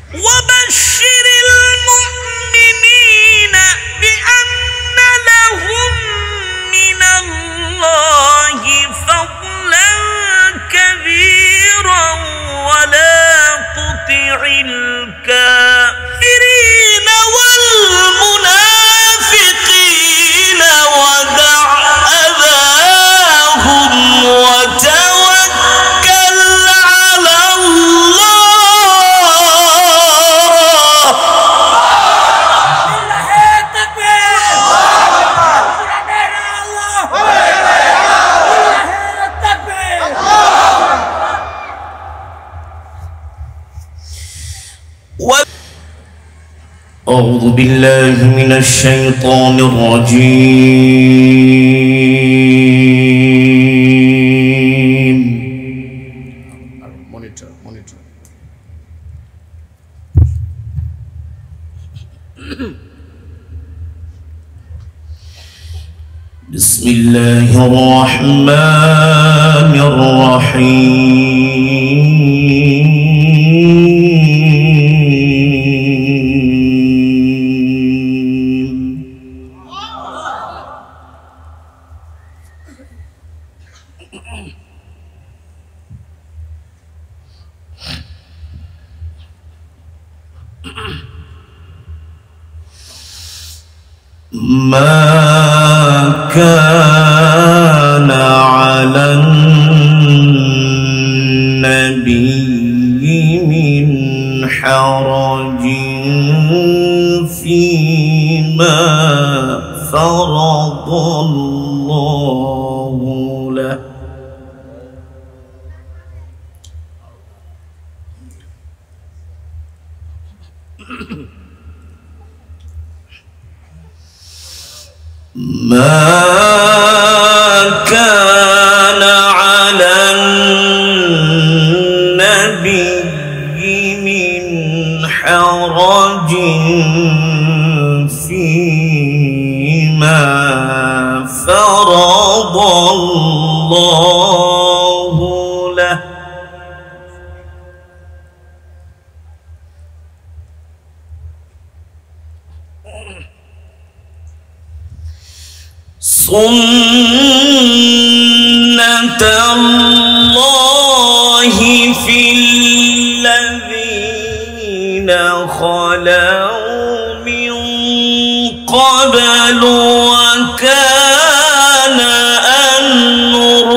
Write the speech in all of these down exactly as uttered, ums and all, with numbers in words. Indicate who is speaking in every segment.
Speaker 1: وبشر المؤمنين بأن لهم من الله فضلا كبيرا ولا تطع الكافرين والمنافقين ودع أذاهم وتوكل على الله. أعوذ بالله من الشيطان الرجيم. monitor monitor بسم الله الرحمن الرحيم. ما كان على النبي من حرج فيما فرض الله له. ما كان على النبي من حرج فيما فرض الله له. سنة الله في الذين خلوا من قبل وكان أمر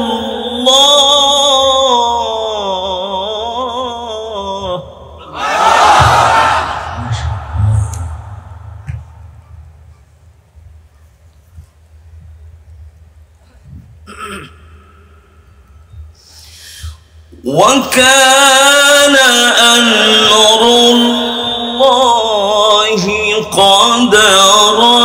Speaker 1: الله. وكان أمر الله قدرا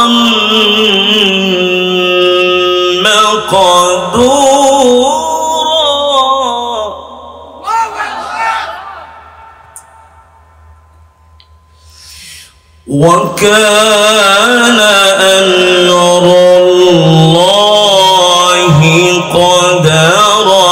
Speaker 1: مقدورا. وكان أمر الله قدرا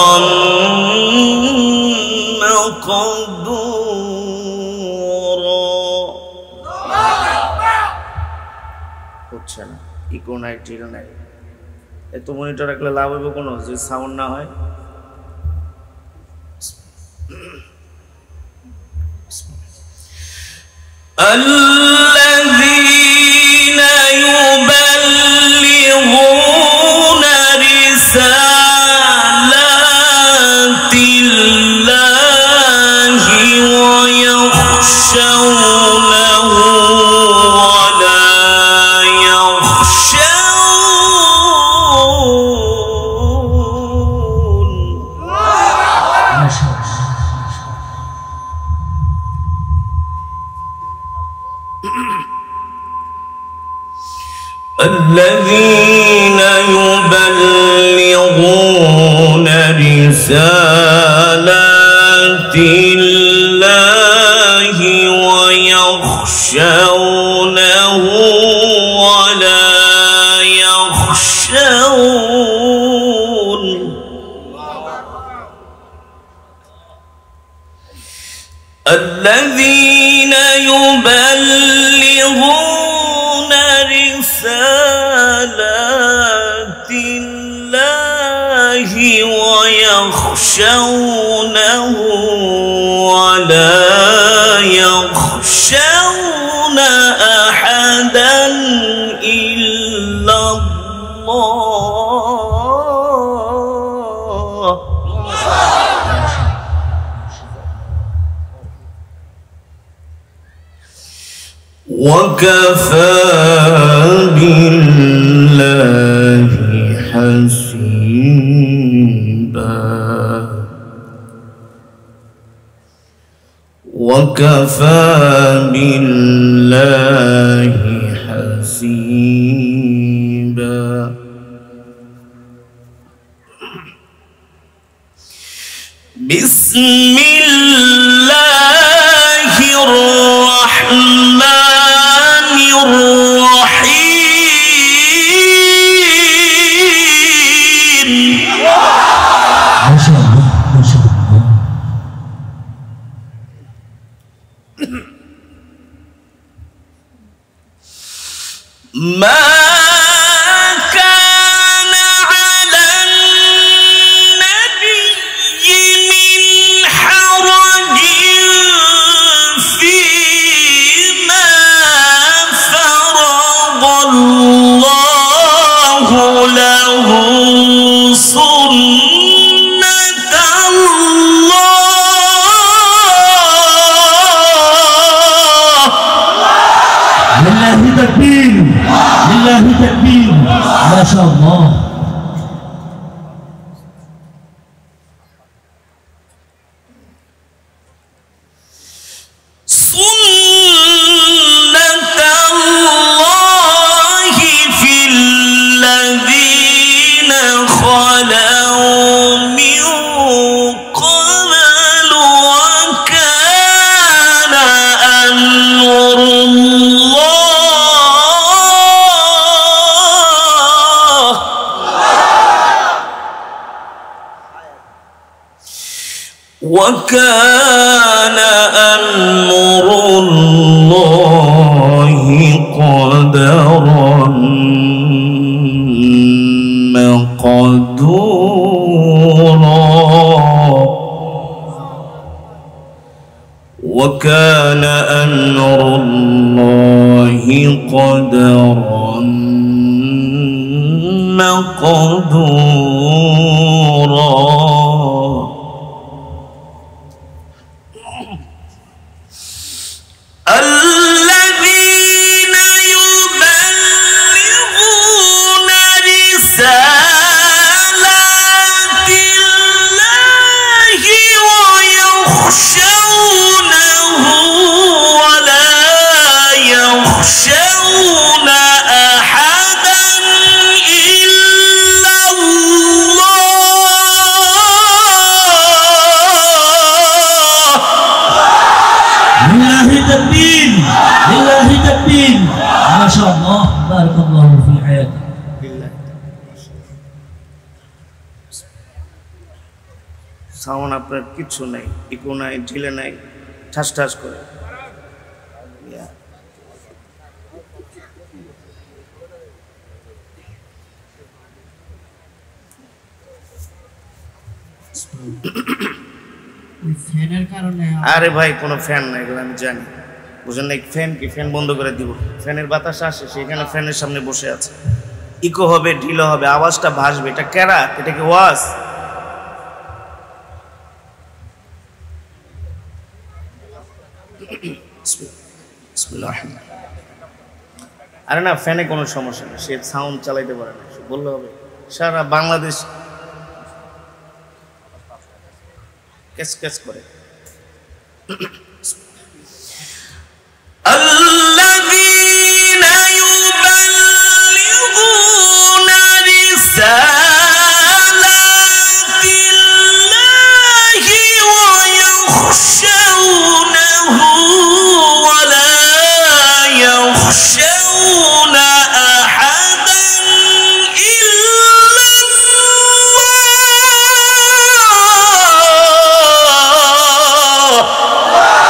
Speaker 1: হচ্ছে না, ইকো নাই, টিল নাই। এত মনিটর রাখলে লাভ হবে কোনো যদি সাউন্ড না হয়? الذين يبلغون رسالات الله ويخشونه ولا يخشون. الذين يبلغون رسالات الله ويخشونه ولا يخشون. الذين الذين يبلغون رسالات الله ويخشونه ولا يخشون أحدا إلا الله. وكفى بالله حسيبا. وكفى بالله حسيبا. بسم الله الرحمن الرحيم.
Speaker 2: ما شاء الله ما شاء الله.
Speaker 1: ما كان على النبي من حرج فيما فرض الله له سنة الله.
Speaker 2: لله تكبير لله تكبير. ما شاء الله.
Speaker 1: سنة الله في الذين خلوا من قبل وكان أمر الله. وكان أمر الله قدرا مقدورا. وكان أمر الله قدرا مقدورا. الذين يبلغون رسالات الله ويخشونه ولا يخشون أحدا إلا الله.
Speaker 2: لله تكبير لله تكبير. ما شاء الله. بارك الله في حياتك.
Speaker 1: সাউন্ড আপনার কিচ্ছু নাই, ইকো নাই, ঢিলে নাই, ঠাস ঠাস করে।
Speaker 2: ফ্যানের কারণে।
Speaker 1: আরে ভাই কোনো ফ্যান নাই, এগুলো আমি জানি, বুঝেন না? ফ্যান কি ফ্যান বন্ধ করে দিব? ফ্যানের বাতাস আসে, সেখানে ফ্যানের সামনে বসে আছে, ইকো হবে, ঢিলো হবে, আওয়াজটা ভাসবে। এটা ক্যারাত, এটা কি ওয়াজ? আরে না, ফ্যানে কোনো সমস্যা নেই, সে সাউন্ড চালাইতে পারে না, বললে হবে। সারা বাংলাদেশ ক্যাচ ক্যাচ করে। الذين يبلغون رسالات الله ويخشونه ولا يخشون أحدا إلا الله.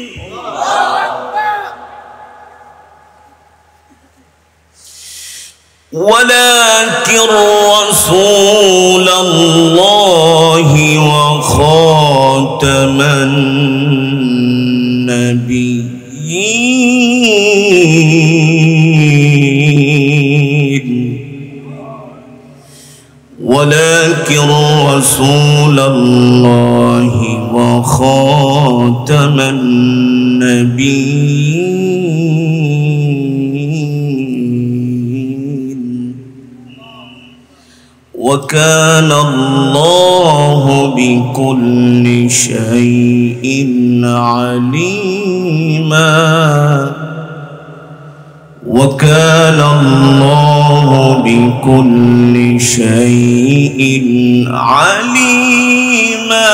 Speaker 1: ولكن رسول الله وخاتم النبيين ولكن رسول الله وخاتم النبيين وكان الله بكل شيء عليما وكان الله بكل شيء عليما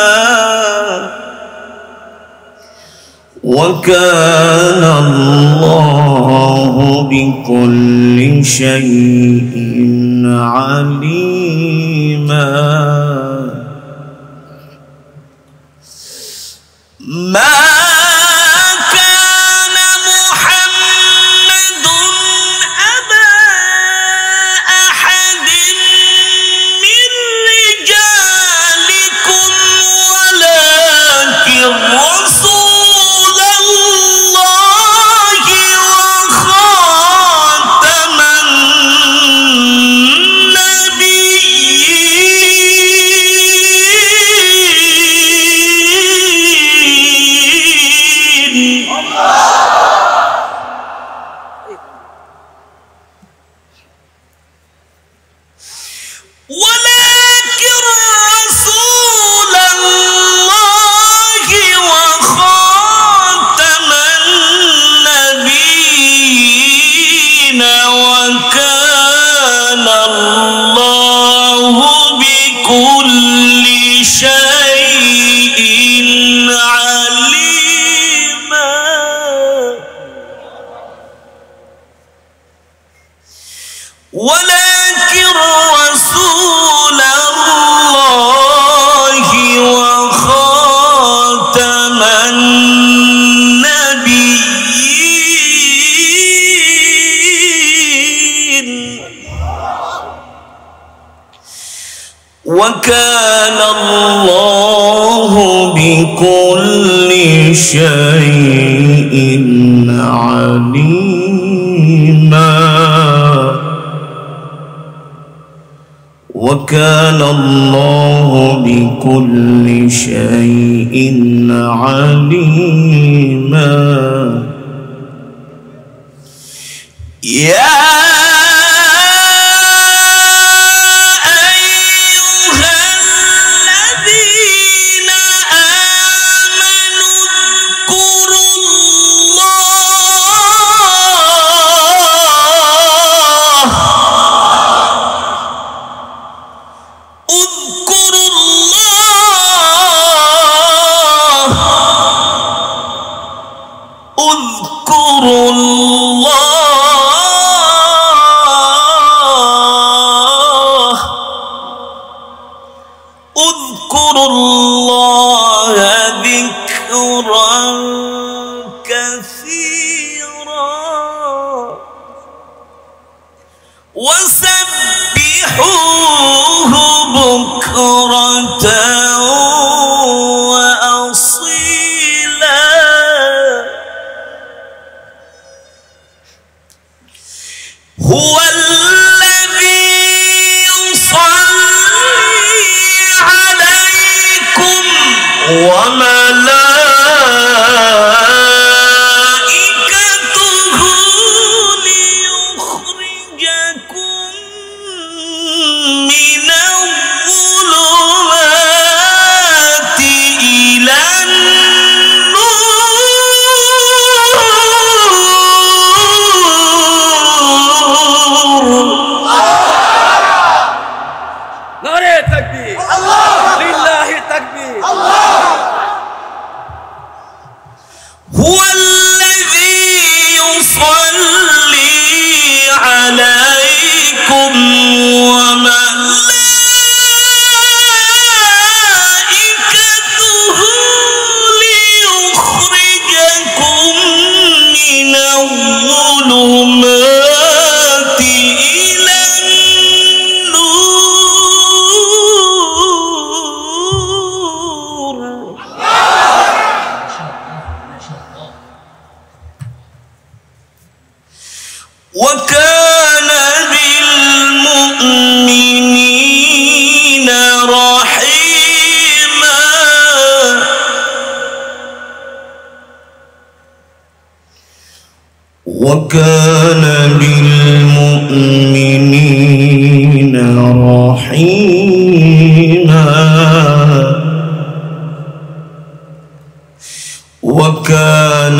Speaker 1: وكان الله بكل شيء عليما ما ولكن رسول الله وخاتم النبيين وكان الله بكل شيء عليما وكان الله بكل شيء عليما يا اذكروا الله اذكروا الله ذكرا كثيرا وسبحوه بكرة هو الذي يصلي عليكم وملائكته ليخرجكم من الظلمات وكان بالمؤمنين رحيما وكان بالمؤمنين رحيما وكان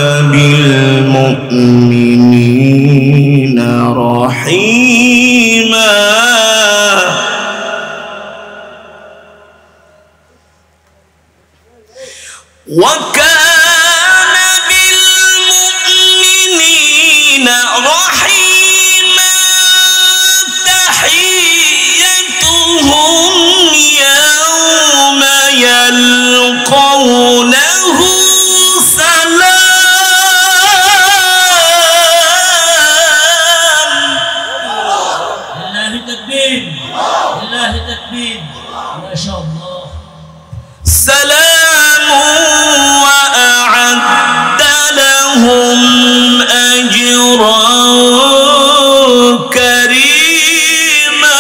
Speaker 1: بالمؤمنين رحيما وكان بالمؤمنين رحيما تحيتهم يوم يلقونه سلام وأعد لهم أجرا كريما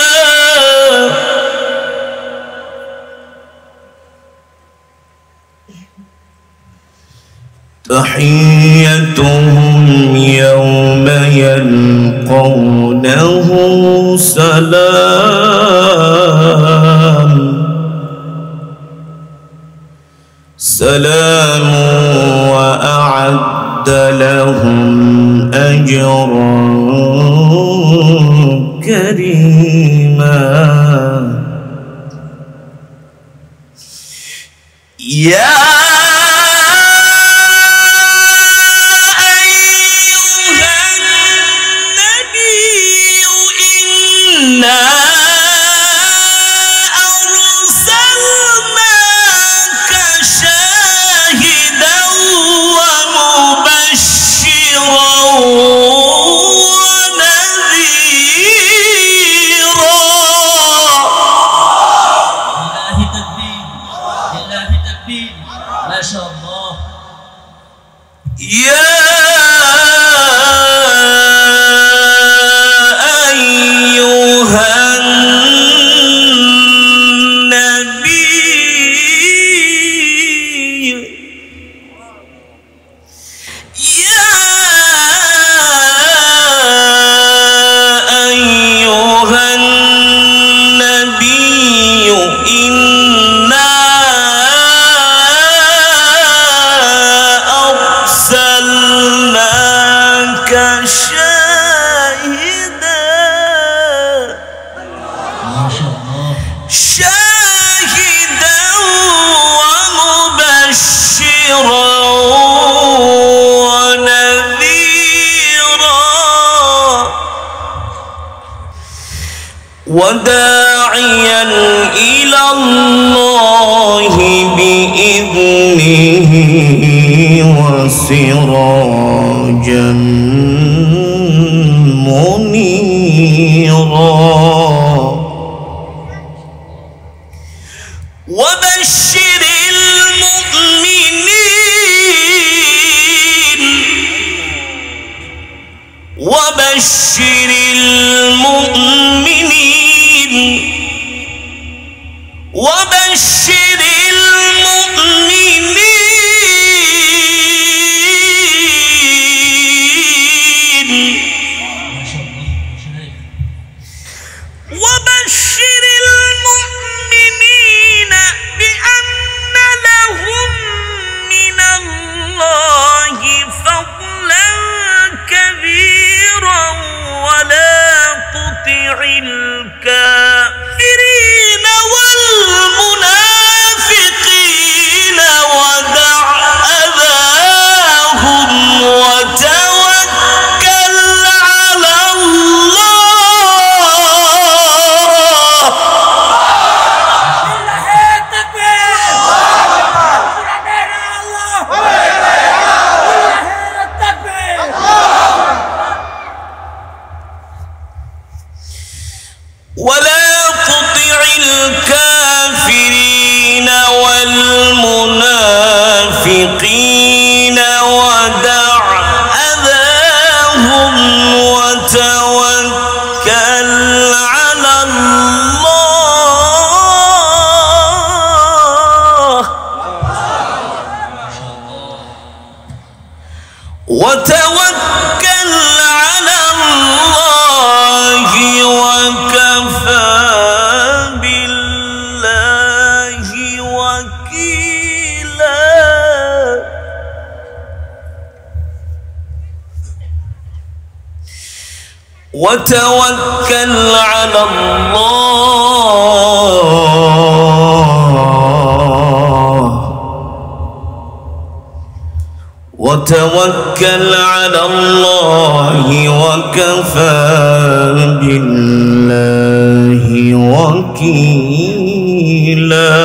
Speaker 1: تحيتهم يوم يلقونه سلام سلام وأعد لهم أجرا كريما يا أيها النبي إنا ما شاء الله يا أيها النبي يا أيها النبي إنا أرسلناك شاهدا شاهدا ومبشرا ونذيرا وداعيا إلى الله بإذنه وسراجا منيرا وبشر المؤمنين وبشر المؤمنين وبشر المؤمنين وبشر المؤمنين بأن لهم من الله فضلا كبيرا وتوكل على الله وتوكل على الله وكفى بالله وكيلا. وتوكل على الله وتوكل على الله وكفى بالله وكيلا.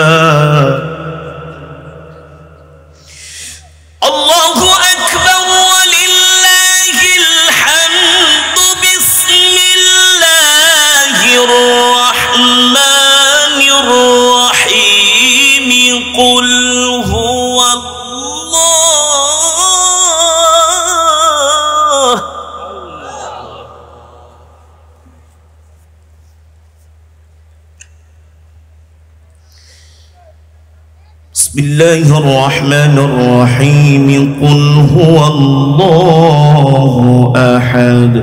Speaker 1: الله أكبر ولله الحمد. بسم الله الرحمن الرحيم. قل هو الله بسم الله الرحمن الرحيم. قل هو الله أحد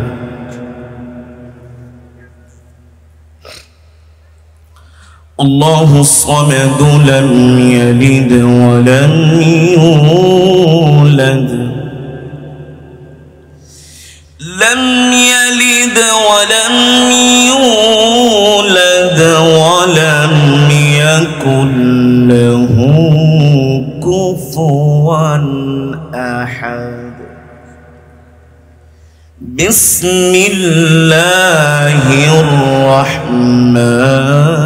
Speaker 1: الله الصمد لم يلد ولم يولد لم يلد ولم يولد ولم يكن له كفوا أحد. بسم الله الرحمن